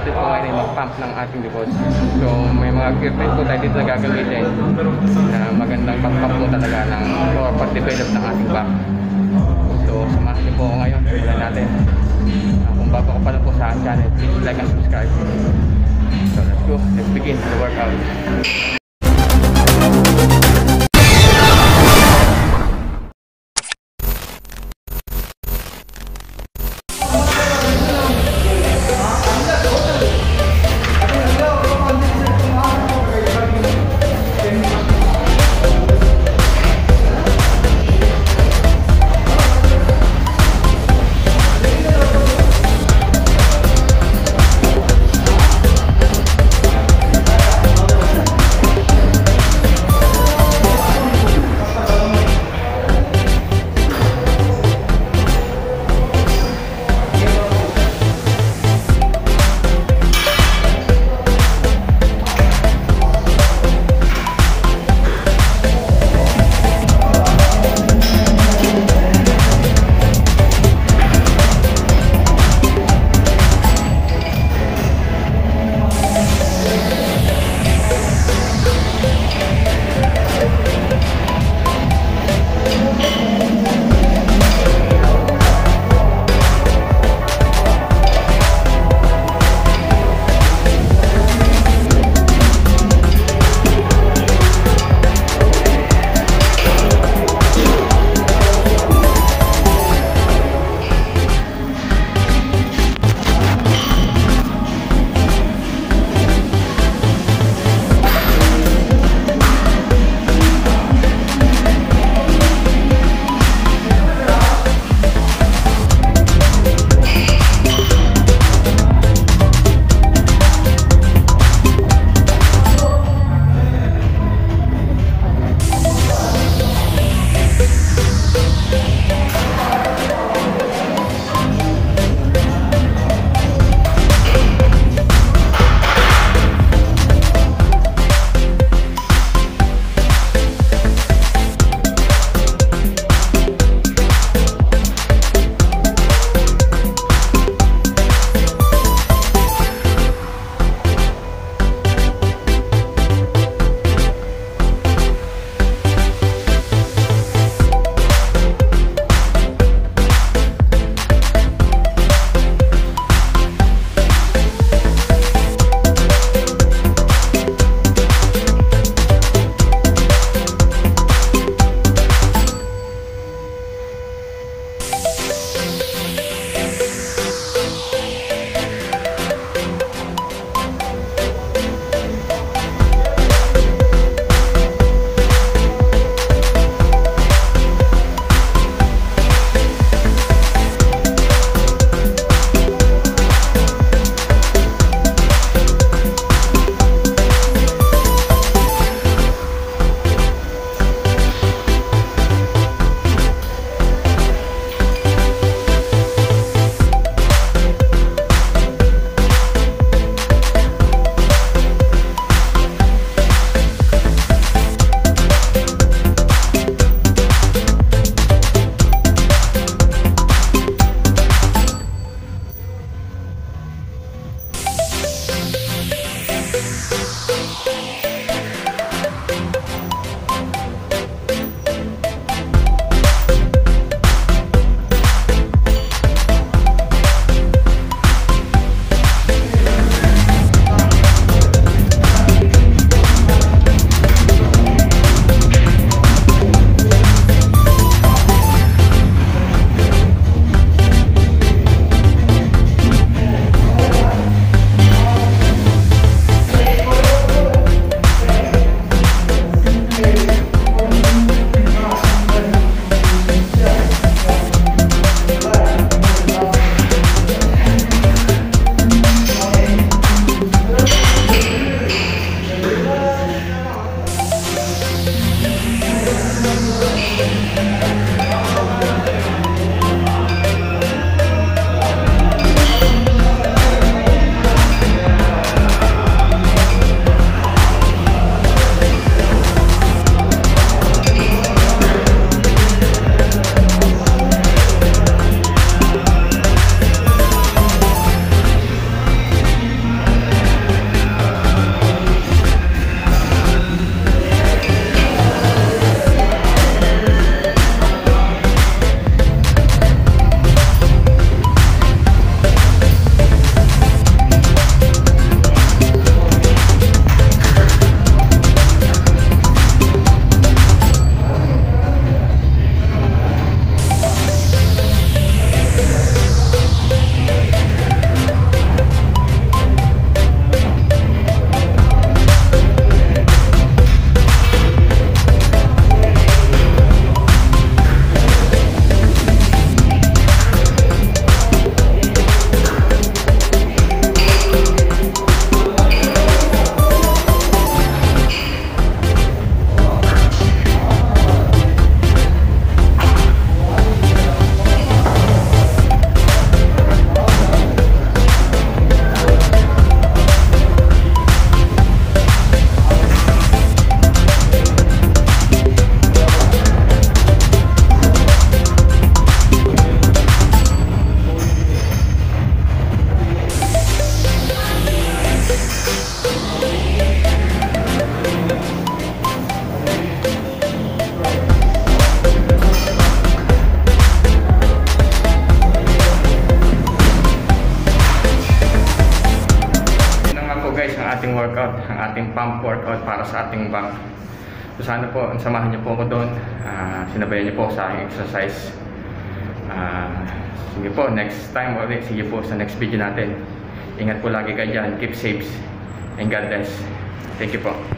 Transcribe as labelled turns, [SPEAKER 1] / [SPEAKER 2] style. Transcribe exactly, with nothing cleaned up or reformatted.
[SPEAKER 1] natin po ngayon ay mag-pump ng ating likod. So may mga equipment po tayo dito na gagamitin na magandang pag-pump po talaga ng or pag-develop ng ating back. So samahan niyo po ako ngayon. Wala natin. Uh, kung bago ko pala po sa channel, please like and subscribe. So let's go. Let's begin the workout. ating pump workout para sa ating back. So sana po, samahan niyo po ako doon. Uh, sinabayan niyo po sa aking exercise. Uh, sige po, next time ulit. Sige po sa next video natin. Ingat po lagi kayo dyan. Keep safe. And God bless. Thank you po.